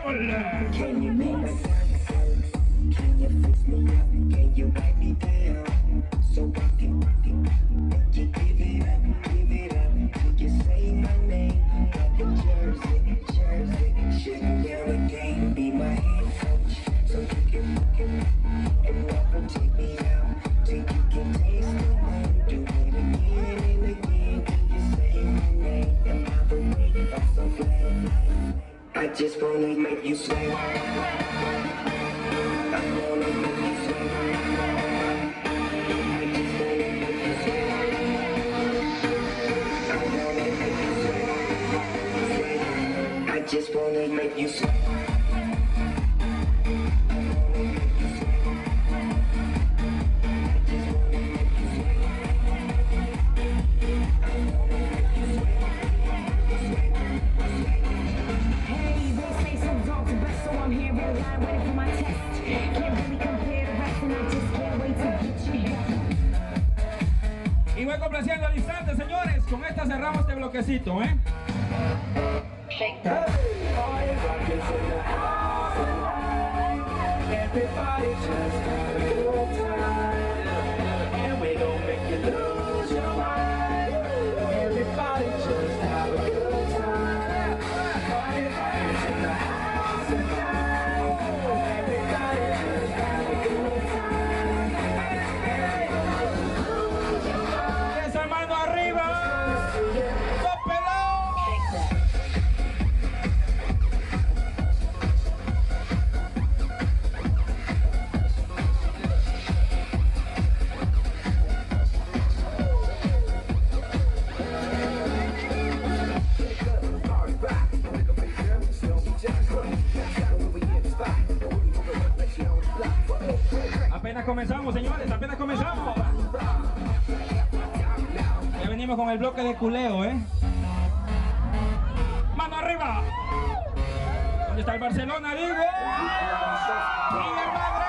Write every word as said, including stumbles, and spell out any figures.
Can you make me dance? Can you fix me up? Can you back me down? So I can make you give it up, give it up. Till you say my name like a jersey, jersey. Shutting down the game, be my head coach. So you can look at me and never take me out. Till you can taste the way. Do it again and again. Till you say my name. And by the way, I'm so glad. I just wanna make you sweat. I wanna make you sweat. I just wanna make you sweat. I wanna make you sweat. I just wanna make you sweat. Y voy complaciendo al instante, señores. Con esta cerramos este bloquecito, ¿eh? Apenas comenzamos, señores, apenas comenzamos. Ya venimos con el bloque de culeo, ¿eh? ¡Mano arriba! ¿Dónde está el Barcelona, digo? ¡Mi hermano!